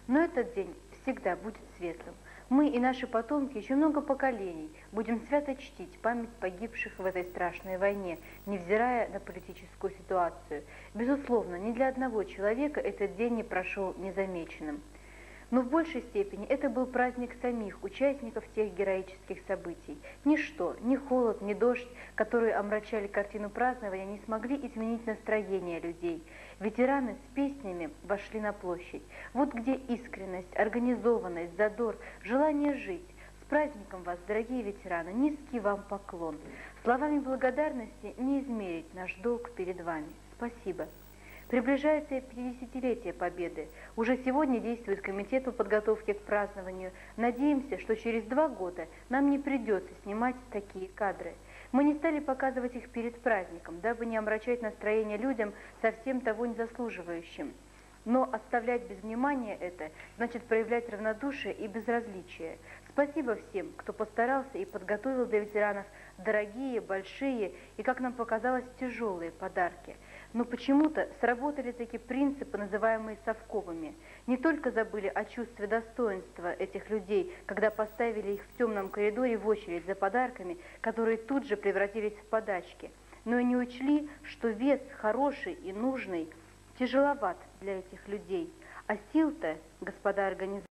Но этот день всегда будет светлым. Мы и наши потомки еще много поколений будем свято чтить память погибших в этой страшной войне, невзирая на политическую ситуацию. Безусловно, ни для одного человека этот день не прошел незамеченным. Но в большей степени это был праздник самих участников тех героических событий. Ничто, ни холод, ни дождь, которые омрачали картину празднования, не смогли изменить настроение людей. Ветераны с песнями вошли на площадь. Вот где искренность, организованность, задор, желание жить. С праздником вас, дорогие ветераны, низкий вам поклон. Словами благодарности не измерить наш долг перед вами. Спасибо. Приближается 50-летие Победы. Уже сегодня действует комитет по подготовке к празднованию. Надеемся, что через 2 года нам не придется снимать такие кадры. Мы не стали показывать их перед праздником, дабы не омрачать настроение людям, совсем того не заслуживающим. Но оставлять без внимания это значит проявлять равнодушие и безразличие. Спасибо всем, кто постарался и подготовил для ветеранов дорогие, большие и, как нам показалось, тяжелые подарки. Но почему-то сработали такие принципы, называемые совковыми. Не только забыли о чувстве достоинства этих людей, когда поставили их в темном коридоре в очередь за подарками, которые тут же превратились в подачки, но и не учли, что вес хороший и нужный тяжеловат для этих людей. А сил-то, господа организаторы,